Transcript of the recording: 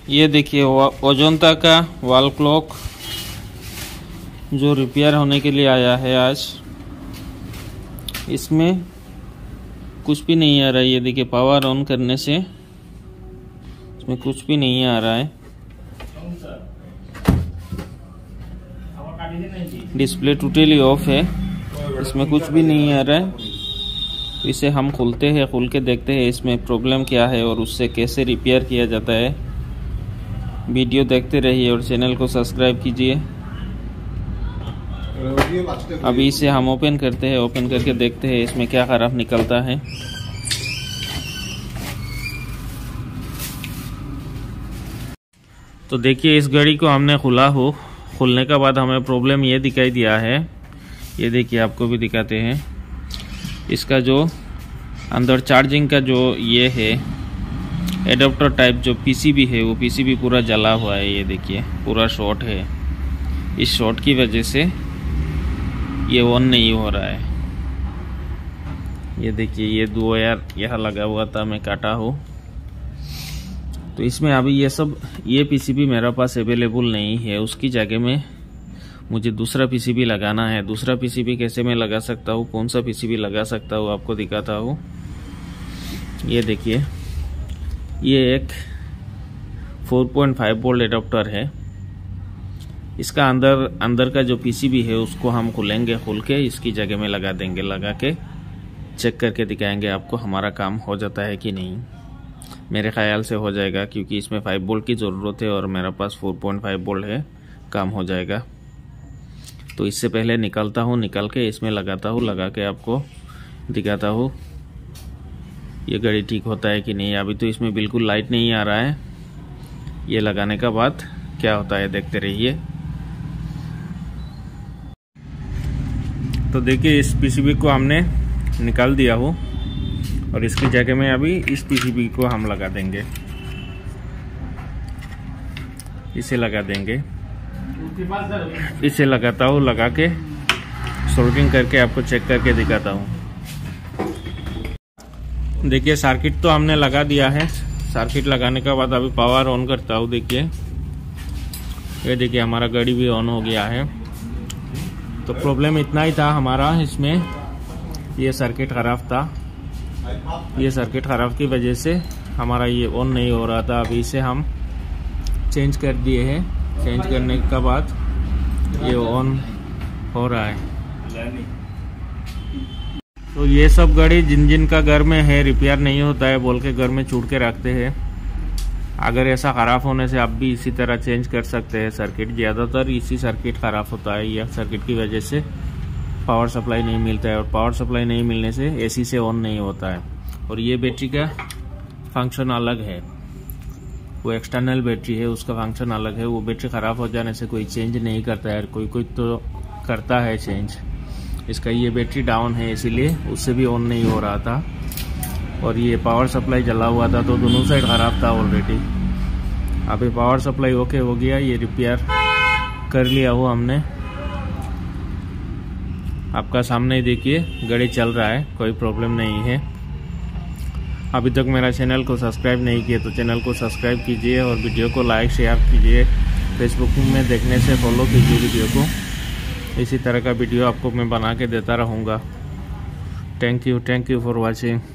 ये देखिए अजंता का वॉल क्लॉक जो रिपेयर होने के लिए आया है आज। इसमें कुछ भी नहीं आ रहा है। ये देखिए पावर ऑन करने से इसमें कुछ भी नहीं आ रहा है। डिस्प्ले टोटली ऑफ है, इसमें कुछ भी नहीं आ रहा है। तो इसे हम खोलते हैं, खोल के देखते हैं इसमें प्रॉब्लम क्या है और उससे कैसे रिपेयर किया जाता है। वीडियो देखते रहिए और चैनल को सब्सक्राइब कीजिए। अभी इसे हम ओपन करते हैं, ओपन करके देखते हैं इसमें क्या खराब निकलता है। तो देखिए इस घड़ी को हमने खोलने के बाद हमें प्रॉब्लम ये दिखाई दिया है। ये देखिए आपको भी दिखाते हैं। इसका जो अंदर चार्जिंग का जो ये है एडाप्टर टाइप जो पीसीबी है, वो पीसीबी पूरा जला हुआ है। ये देखिए पूरा शॉर्ट है। इस शॉर्ट की वजह से ये ऑन नहीं हो रहा है। ये देखिए ये 2 वायर यहाँ लगा हुआ था, मैं काटा हूँ। तो इसमें अभी ये पीसीबी मेरे पास अवेलेबल नहीं है। उसकी जगह में मुझे दूसरा पीसीबी लगाना है। दूसरा पीसीबी कैसे मैं लगा सकता हूँ, कौन सा पीसीबी लगा सकता हूँ, आपको दिखाता हूँ। ये देखिए ये एक 4.5 वोल्ट एडाप्टर है। इसका अंदर का जो पीसीबी है उसको हम खोलेंगे, खोल के इसकी जगह में लगा देंगे। लगा के चेक करके दिखाएंगे आपको हमारा काम हो जाता है कि नहीं। मेरे ख्याल से हो जाएगा, क्योंकि इसमें 5 वोल्ट की ज़रूरत है और मेरे पास 4.5 वोल्ट है, काम हो जाएगा। तो इससे पहले निकालता हूँ, निकाल के इसमें लगाता हूँ, लगा के आपको दिखाता हूँ ये घड़ी ठीक होता है कि नहीं। अभी तो इसमें बिल्कुल लाइट नहीं आ रहा है। ये लगाने के बाद क्या होता है देखते रहिए। तो देखिए इस पीसीबी को हमने निकाल दिया हो और इसकी जगह में अभी इस पीसीबी को हम लगा देंगे। इसे लगा देंगे, इसे लगाता हूँ, लगा के सोल्डरिंग करके आपको चेक करके दिखाता हूँ। देखिए सर्किट तो हमने लगा दिया है। सर्किट लगाने के बाद अभी पावर ऑन करता हूँ। देखिए ये देखिए हमारा घड़ी भी ऑन हो गया है। तो प्रॉब्लम इतना ही था हमारा, इसमें ये सर्किट ख़राब था। ये सर्किट ख़राब की वजह से हमारा ये ऑन नहीं हो रहा था। अभी इसे हम चेंज कर दिए हैं। चेंज करने के बाद ये ऑन हो रहा है। तो ये सब घड़ी जिन का घर में है रिपेयर नहीं होता है बोल के घर में छूट के रखते हैं। अगर ऐसा ख़राब होने से आप भी इसी तरह चेंज कर सकते हैं सर्किट। ज़्यादातर इसी सर्किट ख़राब होता है। यह सर्किट की वजह से पावर सप्लाई नहीं मिलता है और पावर सप्लाई नहीं मिलने से एसी से ऑन नहीं होता है। और ये बैटरी का फंक्शन अलग है, वो एक्सटर्नल बैटरी है, उसका फंक्शन अलग है। वो बैटरी ख़राब हो जाने से कोई चेंज नहीं करता है, कोई तो करता है चेंज। इसका ये बैटरी डाउन है, इसीलिए उससे भी ऑन नहीं हो रहा था। और ये पावर सप्लाई जला हुआ था, तो दोनों साइड ख़राब था ऑलरेडी। अभी पावर सप्लाई ओके हो गया, ये रिपेयर कर लिया हो हमने। आपका सामने देखिए घड़ी चल रहा है, कोई प्रॉब्लम नहीं है। अभी तक मेरा चैनल को सब्सक्राइब नहीं किया तो चैनल को सब्सक्राइब कीजिए और वीडियो को लाइक शेयर कीजिए। फेसबुक में देखने से फॉलो कीजिए वीडियो को। इसी तरह का वीडियो आपको मैं बना के देता रहूँगा। Thank you for watching.